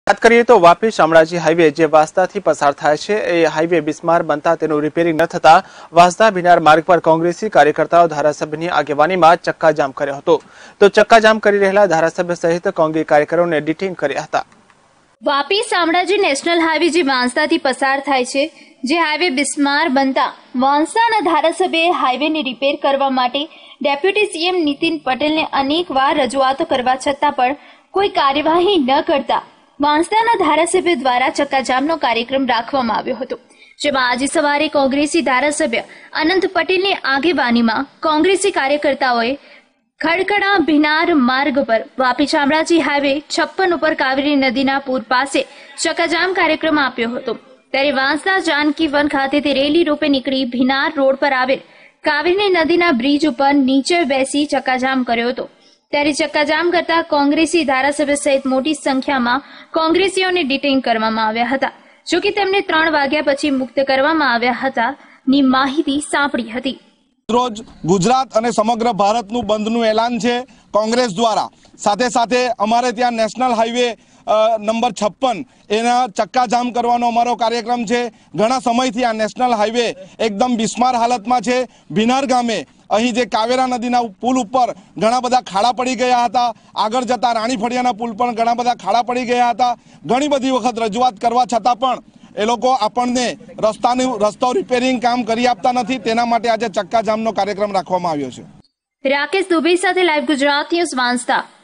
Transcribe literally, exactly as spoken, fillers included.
बात करिए तो वापी शामलाजी हाईवे जे वास्ताथी पसार थाय छे ए हाईवे बिस्मार बनता तेनु रिपेरिंग न थता वास्ता भिनार मार्ग पर कांग्रेसी कार्यकर्ताओं धारासभ्यनी आगेवानीमां चक्काजाम कर्यो हतो तो चक्काजाम करी रहेला धारासभ्य सहित कांग्रेस कार्यकरोने डिटेन कर्या हता। वापी शामलाजी नेशनल हाईवे जे वांसदाथी पसार थाय छे जे हाईवे बिस्मार बनता वांसाना धारासभ्ये हाईवेने रिपेर करवा माटे डेप्यूटी सीएम नितिन पटेलने अनेक वार रजूआतो करवा छतां पण कोई कार्यवाही न करता वांसदाना धारासभ्य द्वारा चक्काजामनो कार्यक्रम राखवामां આવ્યો હતો, જેમાં આજે સવારે કોંગ્રેસી ધારાસભ્ય અનંત પટેલની આગેવાનીમાં કોંગ્રેસી કાર્યકર્તાઓએ ખડકડા ભિનાર માર્ગ પર વાપી શામળાજી હાઈવે છપ્પન ઉપર કાવેરી નદીના પૂર પાસે ચક્કાજામ કાર્યક્રમ આપ્યો હતો। ત્યારે વાંસદા જાનકી વન ખાતેથી રેલી રૂપે નીકળી ભિનાર રોડ પર આવેલ કાવેરી નદીના બ્રિજ ઉપર નીચે બેસી ચક્કાજામ કર્યો હતો। ત્યારે ચક્કાજામ કરતા કોંગ્રેસી ધારાસભ્ય સહિત મોટી સંખ્યામાં કોંગ્રેસીઓને ડિટેન કરવામાં આવ્યા હતા, જો કે તેમને ત્રણ વાગ્યા પછી મુક્ત કરવામાં આવ્યા હતા ની માહિતી સાંપડી હતી। રોજ ગુજરાત અને સમગ્ર ભારતનું બંધનું એલાન છે કોંગ્રેસ દ્વારા, સાથે સાથે અમારે ત્યાં નેશનલ હાઈવે નંબર છપ્પન એના ચક્કાજામ કરવાનો અમારો કાર્યક્રમ છે। ઘણા સમયથી આ નેશનલ હાઈવે એકદમ બિસ્માર હાલતમાં છે। ભિનાર ગામે અહીં જે કાવેરા નદીના પુલ ઉપર ઘણા બધા ખાડા પડી ગયા હતા, આગળ જતા રાણી ફળિયાના પુલ પર ઘણા બધા ખાડા પડી ગયા હતા। ઘણી બધી વખત રજૂઆત કરવા છતાં પણ એ લોકો આપણને રસ્તાનું રસ્તો રિપેરિંગ કામ કરી આપતા નથી, તેના માટે આજે ચક્કાજામનો કાર્યક્રમ રાખવામાં આવ્યો છે। રાકેશ દુબે સાથે લાઈવ ગુજરાત ન્યૂઝ વાંસદા।